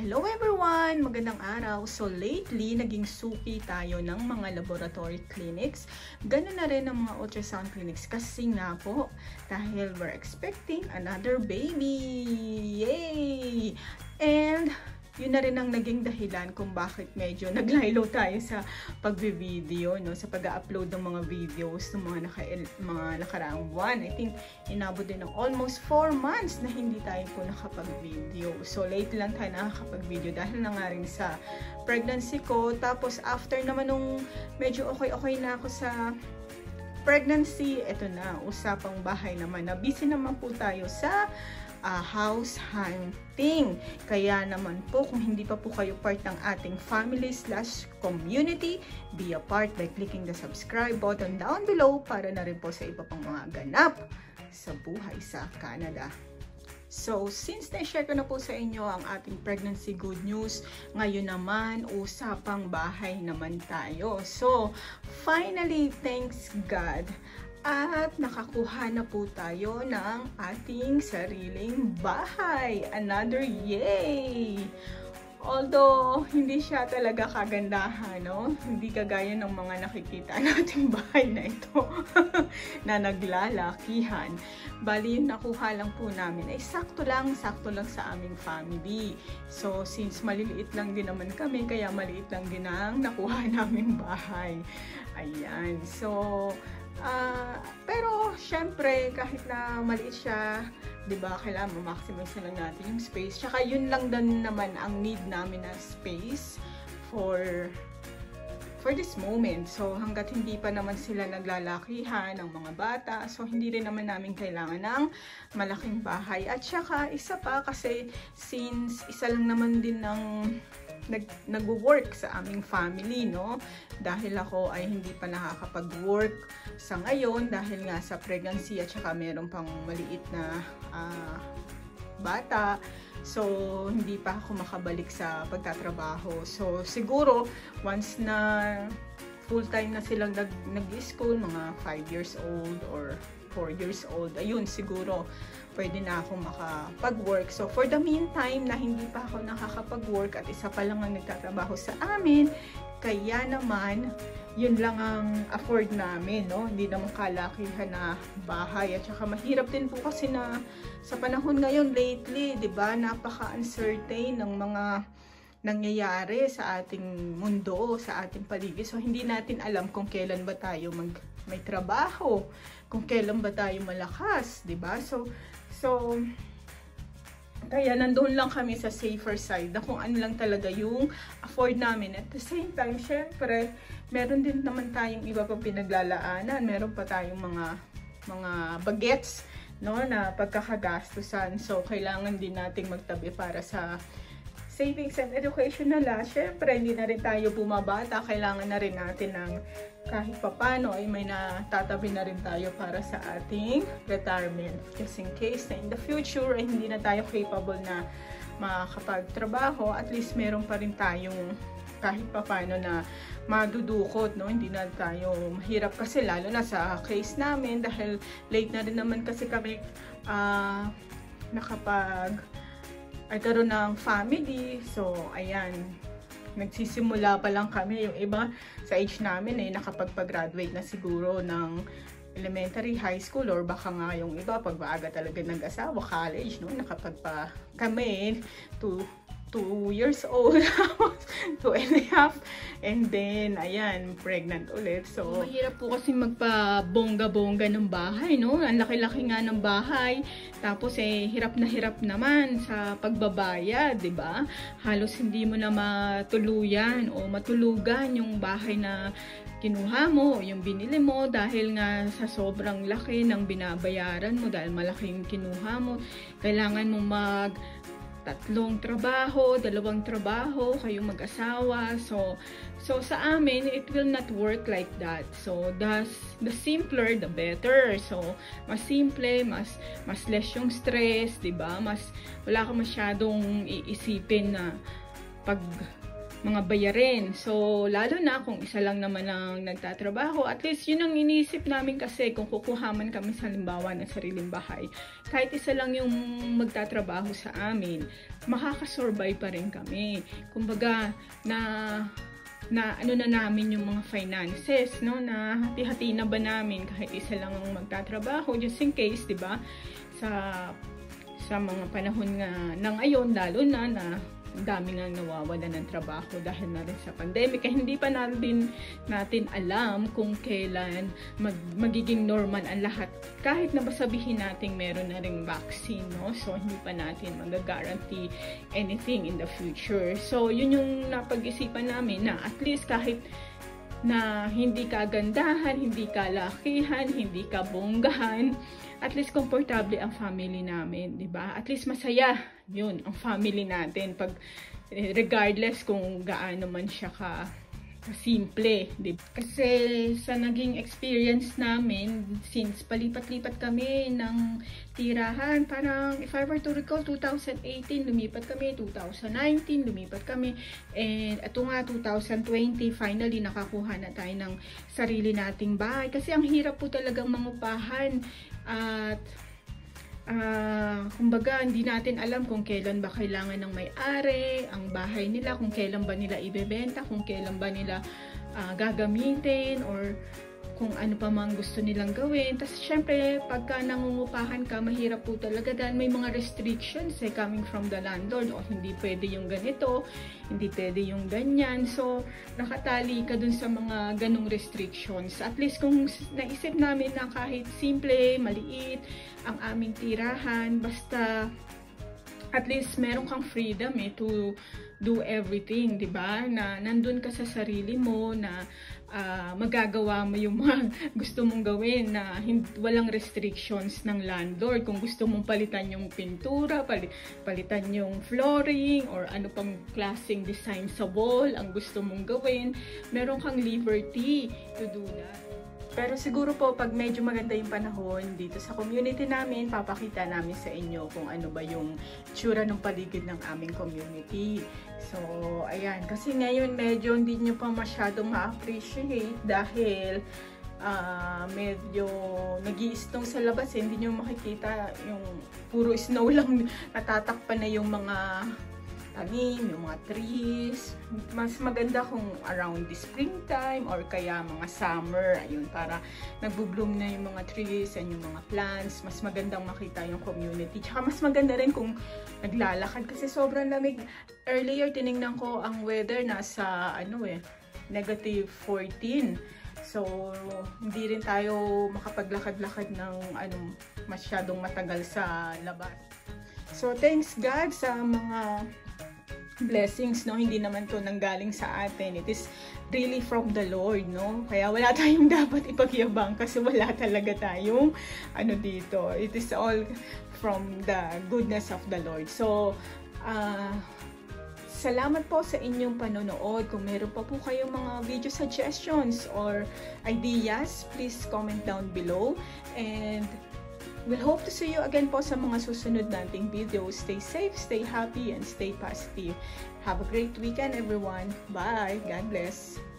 Hello everyone! Magandang araw! So lately, naging suki tayo ng mga laboratory clinics. Ganun na rin ang mga ultrasound clinics kasi nga po, dahil we're expecting another baby! Yay! And yun na rin ang naging dahilan kung bakit medyo naglaylo tayo sa pagbe-video, no? Sa pag-upload ng mga videos ng mga nakaraang buwan. I think inabot din ng almost 4 months na hindi tayo po nakapag-video. So late lang tayo nakakapag-video dahil na nga rin sa pregnancy ko. Tapos after naman nung medyo okay na ako sa pregnancy, eto na, usapang bahay naman. Na busy naman po tayo sa house hunting. Kaya naman po, kung hindi pa po kayo part ng ating family/community, be a part by clicking the subscribe button down below para na rin po sa iba pang mga ganap sa buhay sa Canada. So, since na-share ko na po sa inyo ang ating pregnancy good news, ngayon naman, usapang bahay naman tayo. So, finally, thanks God, at nakakuha na po tayo ng ating sariling bahay. Another yay! Although, hindi siya talaga kagandahan, no? Hindi kagaya ng mga nakikita nating bahay na ito na naglalakihan. Bali, nakuha lang po namin ay sakto lang sa aming family. So, since maliliit lang din naman kami, kaya maliit lang din ang nakuha naming bahay. Ayan. So, pero syempre kahit na maliit siya, 'di ba, kailangan ma-maximize na lang natin yung space. Tsaka yun lang din naman ang need namin na space for this moment. So hangga't hindi pa naman sila naglalakihan ng mga bata, so hindi rin naman namin kailangan ng malaking bahay. At saka isa pa, kasi since isa lang naman din ng nag-work sa aming family, no? Dahil ako ay hindi pa nakakapag-work sa ngayon dahil nga sa pregnancy at saka meron pang maliit na bata. So, hindi pa ako makabalik sa pagtatrabaho. So, siguro, once na full-time na silang nag-school, mga 5 years old or 4 years old, ayun, siguro pwede na akong makapag-work. So, for the meantime, na hindi pa ako nakakapag-work at isa pa lang ang nagtatrabaho sa amin, kaya naman, yun lang ang afford namin, no? Hindi naman kalakihan na bahay. At saka mahirap din po kasi na sa panahon ngayon lately, 'di ba? Napaka-uncertain ng mga nangyayari sa ating mundo, sa ating paligid. So hindi natin alam kung kailan ba tayo may trabaho, kung kailan ba tayo malakas, 'di ba? So kaya nandoon lang kami sa safer side na kung ano lang talaga yung afford namin. At the same time, syempre, meron din naman tayong iba pang pinaglalaanan. Meron pa tayong mga bagets, no, na pagkakagastusan. So, kailangan din nating magtabi para sa savings and education na lang. Syempre, hindi na rin tayo bumabata. Kailangan na rin natin ng kahit papano ay may natatabi na rin tayo para sa ating retirement. Just in case na in the future ay hindi na tayo capable na makakapagtrabaho, at least meron pa rin tayong kahit papano na madudukot, no? Hindi na tayo mahirap kasi lalo na sa case namin dahil late na rin naman kasi kami nagkaroon ng family. So, ayan, nagsisimula pa lang kami. Yung iba sa age namin ay nakapagpag-graduate na siguro ng elementary, high school, or baka nga yung iba pag maaga talaga nag-asawa, college, no? Kami 2 years old, 2.5, and then, ayan, pregnant ulit. So, mahirap po kasi magpa-bongga-bongga ng bahay, no? Ang laki-laki nga ng bahay. Tapos, hirap na hirap naman sa pagbabayad, di ba? Halos hindi mo na matuluyan o matulugan yung bahay na kinuha mo, yung binili mo, dahil nga sa sobrang laki ng binabayaran mo, dahil malaking kinuha mo, kailangan mo tatlong trabaho, 2 trabaho, kayong mag-asawa. So sa amin, it will not work like that. So, the simpler, the better. So, mas simple, mas less yung stress, 'di ba? Wala ka masyadong iisipin na mga bayarin. So, lalo na kung isa lang naman ang nagtatrabaho, at least yun ang iniisip namin kasi kung kukuha man kami sa halimbawa ng sariling bahay, kahit isa lang yung magtatrabaho sa amin, makakasurvive pa rin kami. Kumbaga, na ano na namin yung mga finances, no? Na hati-hati na ba namin kahit isa lang ang magtatrabaho, just in case, di ba? Sa mga panahon nga ng ngayon, lalo na dami nga nawawala ng trabaho dahil na rin sa pandemic. Kaya hindi pa natin alam kung kailan magiging normal ang lahat. Kahit na sabihin natin meron na ring vaccine, no? So, hindi pa natin mag-guarantee anything in the future. So, yun yung napag-isipan namin na at least kahit na hindi ka gandahan, hindi ka lakihan, hindi ka bonggahan, at least komportable ang family namin, di ba? At least masaya yun ang family natin pag regardless kung gaano man siya ka simple, di ba? Kasi sa naging experience namin, since palipat-lipat kami ng tirahan, parang if I were to recall, 2018 lumipat kami, 2019 lumipat kami, and ito nga 2020 finally nakakuha na tayo ng sarili nating bahay. Kasi ang hirap po talagang mangupahan at kumbaga hindi natin alam kung kailan ba kailangan ng may-ari ang bahay nila, kung kailan ba nila ibebenta, kung kailan ba nila gagamitin, or kung ano pa mang gusto nilang gawin. Tapos syempre pagka nangungupahan ka, mahirap po talaga dahil may mga restrictions coming from the landlord, o hindi pwede yung ganito, hindi pwede yung ganyan. So nakatali ka dun sa mga ganong restrictions. At least kung naisip namin na kahit simple, maliit ang aming tirahan, basta at least meron kang freedom to do everything, di ba? Na nandun ka sa sarili mo, na magagawa mo yung mga gusto mong gawin, na walang restrictions ng landlord. Kung gusto mong palitan yung pintura, palitan yung flooring, or ano pang klaseng design sa wall ang gusto mong gawin, meron kang liberty to do that. Pero siguro po, pag medyo maganda yung panahon dito sa community namin, papakita namin sa inyo kung ano ba yung tsura ng paligid ng aming community. So, ayan. Kasi ngayon, medyo hindi nyo pa masyadong ma-appreciate dahil medyo nag-i-snow sa labas. Hindi nyo makikita yung puro snow lang. Natatakpan na yung mga tanim, yung mga trees. Mas maganda kung around the springtime or kaya mga summer, ayun, para nagbo-bloom na yung mga trees and yung mga plants. Mas magandang makita yung community. Tsaka mas maganda rin kung naglalakad kasi sobrang lamig. Earlier, tinignan ko ang weather nasa negative 14. So, hindi rin tayo makapaglakad-lakad ng masyadong matagal sa labas. So, thanks God sa mga blessings, no? Hindi naman to nanggaling sa atin. It is really from the Lord, no? Kaya wala tayong dapat ipagyabang kasi wala talaga tayong dito. It is all from the goodness of the Lord. So, salamat po sa inyong panonood. Kung meron pa po kayong mga video suggestions or ideas, please comment down below. And we'll hope to see you again po sa mga susunod nating videos. Stay safe, stay happy, and stay positive. Have a great weekend, everyone. Bye! God bless!